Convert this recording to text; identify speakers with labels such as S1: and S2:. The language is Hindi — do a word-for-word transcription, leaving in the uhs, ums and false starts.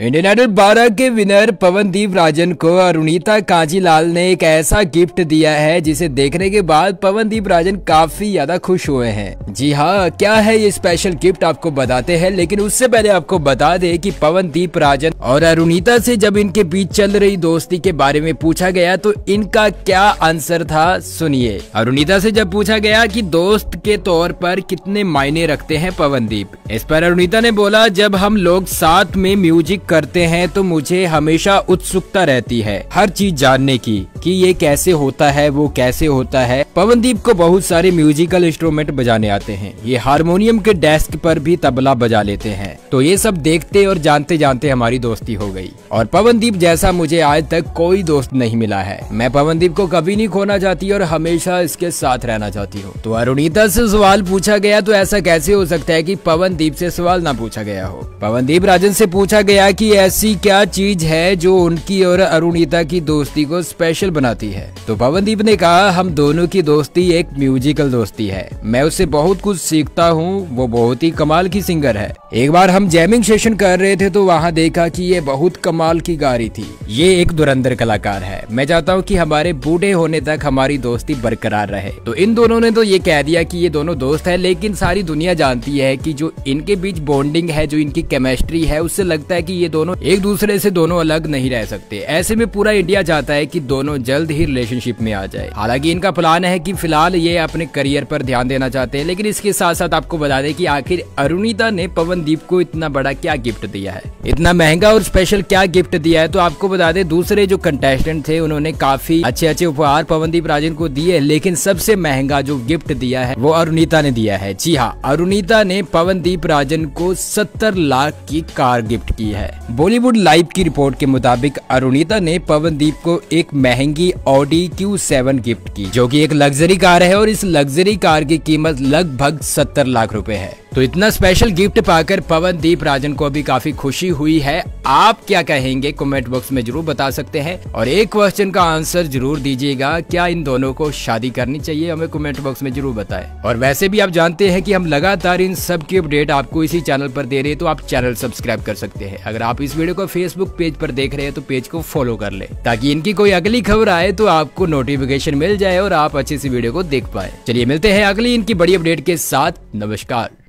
S1: इंडियन आइडल बारह के विनर पवनदीप राजन को अरुणिता कांजीलाल ने एक ऐसा गिफ्ट दिया है जिसे देखने के बाद पवनदीप राजन काफी ज्यादा खुश हुए हैं। जी हाँ, क्या है ये स्पेशल गिफ्ट आपको बताते हैं, लेकिन उससे पहले आपको बता दे कि पवनदीप राजन और अरुणिता से जब इनके बीच चल रही दोस्ती के बारे में पूछा गया तो इनका क्या आंसर था, सुनिए। अरुणिता से जब पूछा गया कि दोस्त के तौर पर कितने मायने रखते हैं पवनदीप, इस पर अरुणिता ने बोला, जब हम लोग साथ में म्यूजिक करते हैं तो मुझे हमेशा उत्सुकता रहती है हर चीज जानने की कि ये कैसे होता है, वो कैसे होता है। पवनदीप को बहुत सारे म्यूजिकल इंस्ट्रूमेंट बजाने आते हैं, ये हारमोनियम के डेस्क पर भी तबला बजा लेते हैं। तो ये सब देखते और जानते जानते हमारी दोस्ती हो गई और पवनदीप जैसा मुझे आज तक कोई दोस्त नहीं मिला है। मैं पवनदीप को कभी नहीं खोना चाहती और हमेशा इसके साथ रहना चाहती हूँ। तो अरुणिता से सवाल पूछा गया तो ऐसा कैसे हो सकता है कि पवनदीप से सवाल ना पूछा गया हो। पवनदीप राजन से पूछा गया कि ऐसी क्या चीज है जो उनकी और अरुणिता की दोस्ती को स्पेशल बनाती है। तो पवनदीप ने कहा, हम दोनों की दोस्ती एक म्यूजिकल दोस्ती है, मैं उससे बहुत कुछ सीखता हूँ, वो बहुत ही कमाल की सिंगर है। एक बार हम जैमिंग सेशन कर रहे थे तो वहाँ देखा कि ये बहुत कमाल की गा रही थी। ये एक धुरंधर कलाकार है, मैं चाहता हूँ कि हमारे बूढ़े होने तक हमारी दोस्ती बरकरार रहे। तो इन दोनों ने तो ये कह दिया कि ये दोनों दोस्त है, लेकिन सारी दुनिया जानती है कि जो इनके बीच बॉन्डिंग है, जो इनकी केमिस्ट्री है, उससे लगता है कि ये दोनों एक दूसरे से दोनों अलग नहीं रह सकते। ऐसे में पूरा इंडिया चाहता है कि दोनों जल्द ही रिलेशनशिप में आ जाए। हालांकि इनका प्लान है कि फिलहाल ये अपने करियर पर ध्यान देना चाहते हैं, लेकिन इसके साथ साथ आपको बता दें कि आखिर अरुणिता ने पवनदीप को इतना बड़ा क्या गिफ्ट दिया है, इतना महंगा और स्पेशल क्या गिफ्ट दिया है। तो आपको बता दें, दूसरे जो कंटेस्टेंट थे उन्होंने काफी अच्छे अच्छे उपहार पवनदीप राजन को दिए, लेकिन सबसे महंगा जो गिफ्ट दिया है वो अरुणिता ने दिया है। जी हाँ, अरुणिता ने पवनदीप राजन को सत्तर लाख की कार गिफ्ट की है। बॉलीवुड लाइव की रिपोर्ट के मुताबिक अरुणिता ने पवनदीप को एक महंगी ऑडी क्यू सेवन गिफ्ट की, जो कि एक लग्जरी कार है और इस लग्जरी कार की कीमत लगभग सत्तर लाख रुपए है। तो इतना स्पेशल गिफ्ट पाकर पवनदीप राजन को अभी काफी खुशी हुई है। आप क्या कहेंगे कमेंट बॉक्स में जरूर बता सकते हैं और एक क्वेश्चन का आंसर जरूर दीजिएगा, क्या इन दोनों को शादी करनी चाहिए, हमें कमेंट बॉक्स में जरूर बताएं। और वैसे भी आप जानते हैं कि हम लगातार इन सब की अपडेट आपको इसी चैनल पर दे रहे हैं, तो आप चैनल सब्सक्राइब कर सकते हैं। अगर आप इस वीडियो को फेसबुक पेज पर देख रहे हैं तो पेज को फॉलो कर ले, ताकि इनकी कोई अगली खबर आए तो आपको नोटिफिकेशन मिल जाए और आप अच्छे से वीडियो को देख पाए। चलिए मिलते हैं अगली इनकी बड़ी अपडेट के साथ। नमस्कार।